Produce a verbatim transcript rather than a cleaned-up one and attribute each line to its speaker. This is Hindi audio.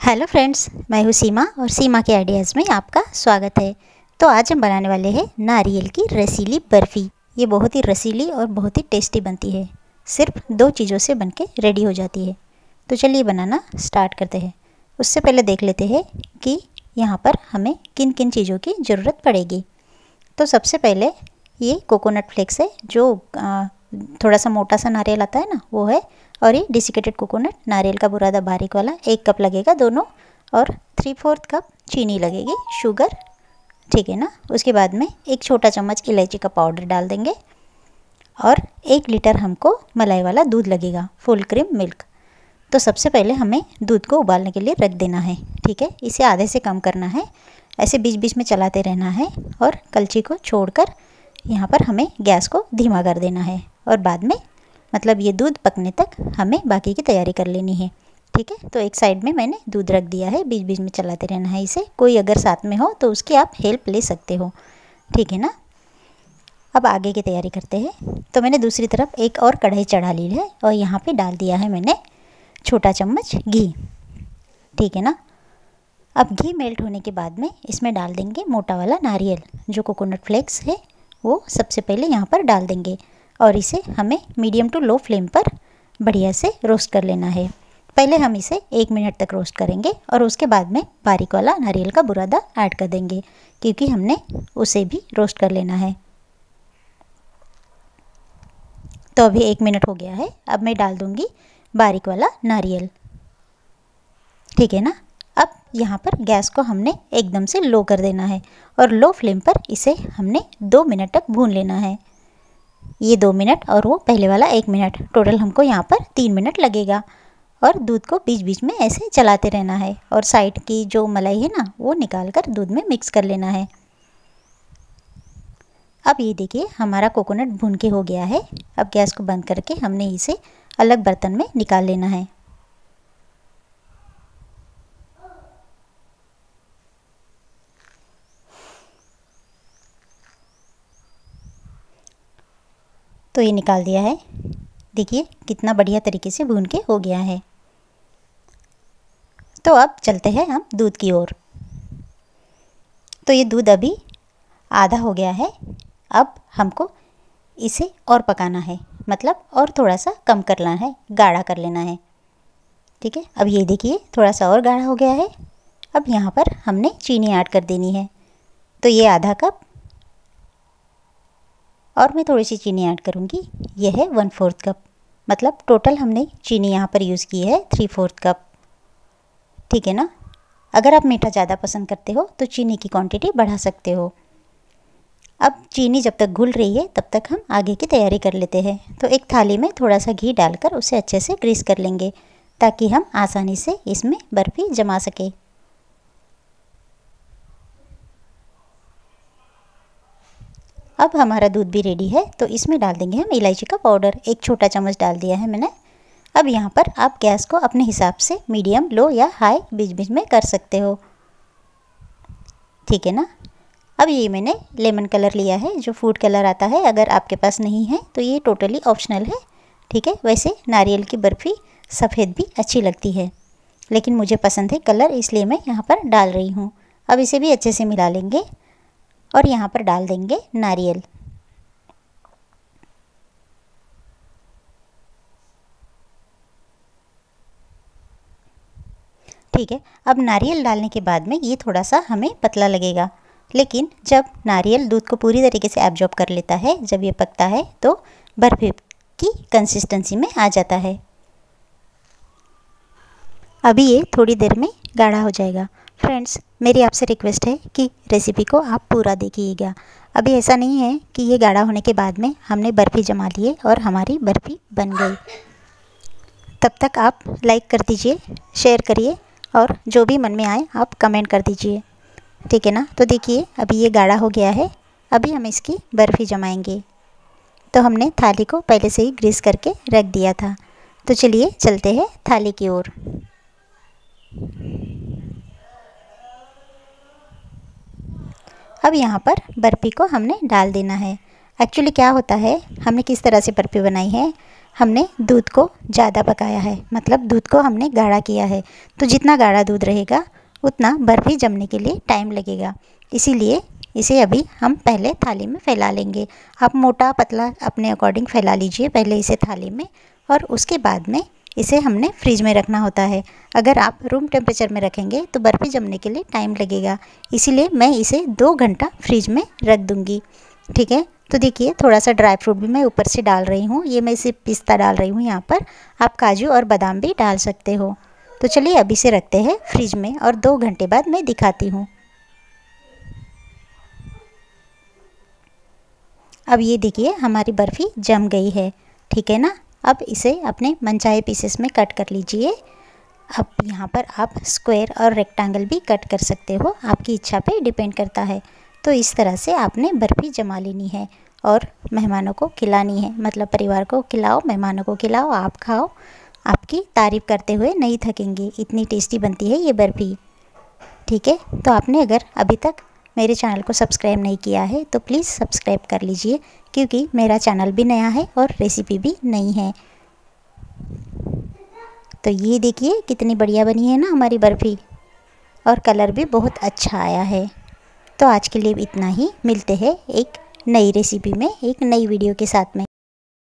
Speaker 1: हेलो फ्रेंड्स, मैं हूँ सीमा और सीमा के आइडियाज़ में आपका स्वागत है। तो आज हम बनाने वाले हैं नारियल की रसीली बर्फ़ी। ये बहुत ही रसीली और बहुत ही टेस्टी बनती है। सिर्फ दो चीज़ों से बनके रेडी हो जाती है। तो चलिए बनाना स्टार्ट करते हैं। उससे पहले देख लेते हैं कि यहाँ पर हमें किन किन चीज़ों की ज़रूरत पड़ेगी। तो सबसे पहले ये कोकोनट फ्लेक्स है, जो आ, थोड़ा सा मोटा सा नारियल आता है ना, वो है। और ये डिसिकेटेड कोकोनट, नारियल का बुरादा बारीक वाला, एक कप लगेगा दोनों। और थ्री फोर्थ कप चीनी लगेगी, शुगर, ठीक है ना। उसके बाद में एक छोटा चम्मच इलायची का पाउडर डाल देंगे। और एक लीटर हमको मलाई वाला दूध लगेगा, फुल क्रीम मिल्क। तो सबसे पहले हमें दूध को उबालने के लिए रख देना है, ठीक है। इसे आधे से कम करना है, ऐसे बीच बीच में चलाते रहना है। और कलछी को छोड़कर यहाँ पर हमें गैस को धीमा कर देना है। और बाद में मतलब ये दूध पकने तक हमें बाकी की तैयारी कर लेनी है, ठीक है। तो एक साइड में मैंने दूध रख दिया है, बीच बीच में चलाते रहना है इसे। कोई अगर साथ में हो तो उसकी आप हेल्प ले सकते हो, ठीक है ना। अब आगे की तैयारी करते हैं। तो मैंने दूसरी तरफ एक और कढ़ाई चढ़ा ली है और यहाँ पे डाल दिया है मैंने छोटा चम्मच घी, ठीक है ना। अब घी मेल्ट होने के बाद में इसमें डाल देंगे मोटा वाला नारियल, जो कोकोनट फ्लेक्स है वो सबसे पहले यहाँ पर डाल देंगे। और इसे हमें मीडियम टू लो फ्लेम पर बढ़िया से रोस्ट कर लेना है। पहले हम इसे एक मिनट तक रोस्ट करेंगे और उसके बाद में बारीक वाला नारियल का बुरादा ऐड कर देंगे, क्योंकि हमने उसे भी रोस्ट कर लेना है। तो अभी एक मिनट हो गया है। अब मैं डाल दूँगी बारीक वाला नारियल, ठीक है ना। अब यहाँ पर गैस को हमने एकदम से लो कर देना है और लो फ्लेम पर इसे हमने दो मिनट तक भून लेना है। ये दो मिनट और वो पहले वाला एक मिनट, टोटल हमको यहाँ पर तीन मिनट लगेगा। और दूध को बीच बीच में ऐसे चलाते रहना है और साइड की जो मलाई है ना, वो निकाल कर दूध में मिक्स कर लेना है। अब ये देखिए हमारा कोकोनट भून के हो गया है। अब गैस को बंद करके हमने इसे अलग बर्तन में निकाल लेना है। तो ये निकाल दिया है, देखिए कितना बढ़िया तरीके से भून के हो गया है। तो अब चलते हैं हम दूध की ओर। तो ये दूध अभी आधा हो गया है। अब हमको इसे और पकाना है, मतलब और थोड़ा सा कम करना है, गाढ़ा कर लेना है, ठीक है। अब ये देखिए थोड़ा सा और गाढ़ा हो गया है। अब यहाँ पर हमने चीनी ऐड कर देनी है। तो ये आधा कप और मैं थोड़ी सी चीनी ऐड करूँगी, ये है वन फोर्थ कप। मतलब टोटल हमने चीनी यहाँ पर यूज़ की है थ्री फोर्थ कप, ठीक है ना। अगर आप मीठा ज़्यादा पसंद करते हो तो चीनी की क्वांटिटी बढ़ा सकते हो। अब चीनी जब तक घुल रही है तब तक हम आगे की तैयारी कर लेते हैं। तो एक थाली में थोड़ा सा घी डालकर उसे अच्छे से ग्रीस कर लेंगे, ताकि हम आसानी से इसमें बर्फ़ी जमा सके। अब हमारा दूध भी रेडी है, तो इसमें डाल देंगे हम इलायची का पाउडर, एक छोटा चम्मच डाल दिया है मैंने। अब यहाँ पर आप गैस को अपने हिसाब से मीडियम, लो या हाई बीच बीच में कर सकते हो, ठीक है ना। अब ये मैंने लेमन कलर लिया है, जो फूड कलर आता है। अगर आपके पास नहीं है तो ये टोटली ऑप्शनल है, ठीक है। वैसे नारियल की बर्फ़ी सफ़ेद भी अच्छी लगती है, लेकिन मुझे पसंद है कलर, इसलिए मैं यहाँ पर डाल रही हूँ। अब इसे भी अच्छे से मिला लेंगे और यहाँ पर डाल देंगे नारियल, ठीक है। अब नारियल डालने के बाद में ये थोड़ा सा हमें पतला लगेगा, लेकिन जब नारियल दूध को पूरी तरीके से एब्जॉर्ब कर लेता है, जब ये पकता है, तो बर्फ़ी की कंसिस्टेंसी में आ जाता है। अभी ये थोड़ी देर में गाढ़ा हो जाएगा। फ्रेंड्स, मेरी आपसे रिक्वेस्ट है कि रेसिपी को आप पूरा देखिएगा। अभी ऐसा नहीं है कि ये गाढ़ा होने के बाद में हमने बर्फ़ी जमा लिए और हमारी बर्फ़ी बन गई। तब तक आप लाइक कर दीजिए, शेयर करिए और जो भी मन में आए आप कमेंट कर दीजिए, ठीक है ना। तो देखिए अभी ये गाढ़ा हो गया है। अभी हम इसकी बर्फ़ी जमाएंगे। तो हमने थाली को पहले से ही ग्रीस करके रख दिया था। तो चलिए चलते हैं थाली की ओर। अब यहाँ पर बर्फ़ी को हमने डाल देना है। एक्चुअली क्या होता है, हमने किस तरह से बर्फ़ी बनाई है, हमने दूध को ज़्यादा पकाया है, मतलब दूध को हमने गाढ़ा किया है। तो जितना गाढ़ा दूध रहेगा उतना बर्फ़ी जमने के लिए टाइम लगेगा। इसीलिए इसे अभी हम पहले थाली में फैला लेंगे। आप मोटा पतला अपने अकॉर्डिंग फैला लीजिए पहले इसे थाली में, और उसके बाद में इसे हमने फ्रिज में रखना होता है। अगर आप रूम टेम्परेचर में रखेंगे तो बर्फ़ी जमने के लिए टाइम लगेगा, इसीलिए मैं इसे दो घंटा फ्रिज में रख दूँगी। ठीक है, तो देखिए थोड़ा सा ड्राई फ्रूट भी मैं ऊपर से डाल रही हूँ। ये मैं इसे पिस्ता डाल रही हूँ यहाँ पर, आप काजू और बादाम भी डाल सकते हो। तो चलिए अभी से रखते हैं फ्रिज में और दो घंटे बाद मैं दिखाती हूँ। अब ये देखिए हमारी बर्फ़ी जम गई है। ठीक है ना, अब इसे अपने मनचाहे पीसेस में कट कर लीजिए। अब यहाँ पर आप स्क्वायर और रेक्टेंगल भी कट कर सकते हो, आपकी इच्छा पे डिपेंड करता है। तो इस तरह से आपने बर्फ़ी जमा लेनी है और मेहमानों को खिलानी है, मतलब परिवार को खिलाओ, मेहमानों को खिलाओ, आप खाओ, आपकी तारीफ़ करते हुए नहीं थकेंगे। इतनी टेस्टी बनती है ये बर्फ़ी। ठीक है, तो आपने अगर अभी तक मेरे चैनल को सब्सक्राइब नहीं किया है तो प्लीज़ सब्सक्राइब कर लीजिए, क्योंकि मेरा चैनल भी नया है और रेसिपी भी नई है। तो ये देखिए कितनी बढ़िया बनी है ना हमारी बर्फ़ी, और कलर भी बहुत अच्छा आया है। तो आज के लिए इतना ही, मिलते हैं एक नई रेसिपी में, एक नई वीडियो के साथ में।